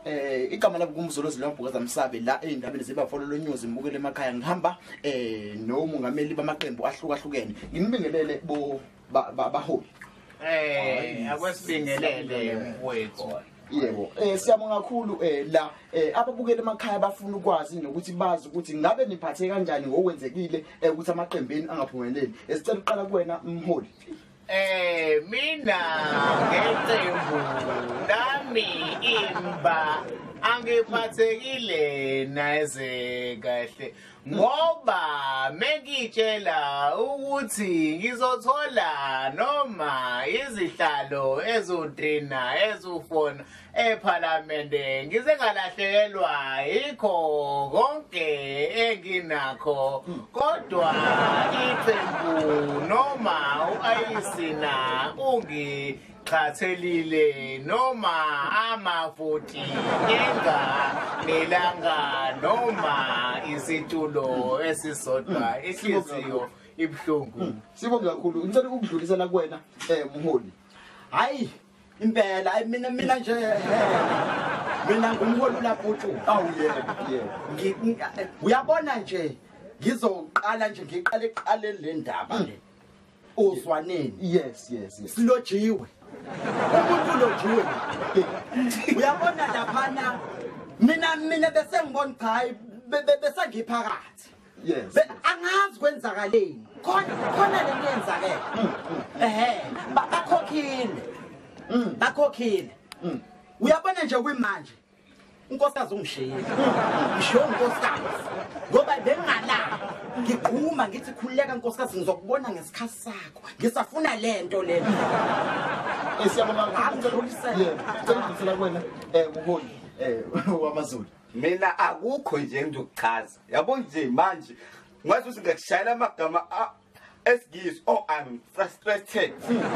igama labo kumzolozi lwabhukaza Msabe la endabeni zeBuffalo News imbukele emakhaya ngihamba nomongameli bamaqembu ahlukahlukene ngimibingelele bo baholi akwesibingelele mfowethu. Yebo siyabonga kakhulu la ababukeli emakhaya bafuna ukwazi nokuthi bazi ukuthi ngabe niphathe kanjani ngokwenzekile ukuthi amaqembeni angaphumeleli. Sicela uqala kuwena mholi. Mina ngeqembu lami imba angiphathekile naze kahle ngoba mengitshela ukuthi ngizothola noma izihlalo ezo3 ezo4 eParliament ngize ngalahlekelwa ikho konke enginakho kodwa iqembu noma uAyisina ungichathelile noma amavoti nelanga noma isitulo esisodwa ihliziyo ibhlungu. Sibonga kakhulu ngicela ukudlulisela kuwena mholi. Hayi impela mina nje mina ngumholi lapho awu yebo uyabona nje ngizoqala nje ngiqale le ndaba le ozwaneni. Yes silojiwe umuntu lojiwe uyabona laphana mina bese ngibona cha bese ngiphakathi. Yes angazi kwenzakaleni khona lento yenzakele bakhokhile uyabona nje kwimanje unkosikazi ungishiye ngisho unkosikazi ngoba bengala ngigquma ngithi khuleka nkosikazi ngizokubona ngesikhathi sakho ngisafuna lento le. Siyabonga ngicela kuwena mholi wamaZulu. Mina akukho nje ngizokuchaza yabo nje manje ngathi usingashayela amagama esgies I'm frustrated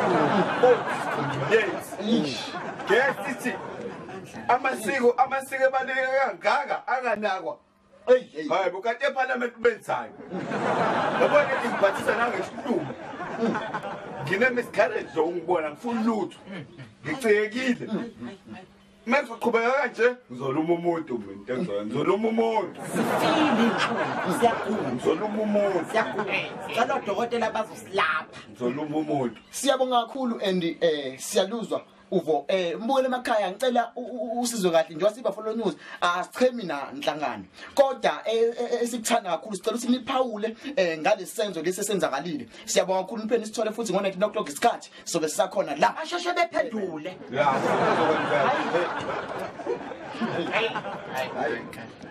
yes amasiko ebaleke kangaka anganakwa hayi bukade eParliament benzayo yabona ngiphathisa nangesihlumo ngine miscarriage ungibona ngifuna lutho ngicekile manje uqhubeka kanje ngizoluma umuntu mina ngizoluma umuntu ngizoluma umuntu cala odokotela bazosilapha ngizoluma umuntu. Siyabonga kakhulu and siyaluzwa uvo mbukele emakhaya ngicela usizwe kahle njengoba siBuffalo News asichemi na inhlangano kodwa esikuthanda kakhulu sicela ukuthi niphawule ngalesisenzo lesesenzakalile. Siyabonga kakhulu nipheni sithole futhi ngo9 o'clock isikhathi sobe sisakhona la asheshe bephendule. Yeah.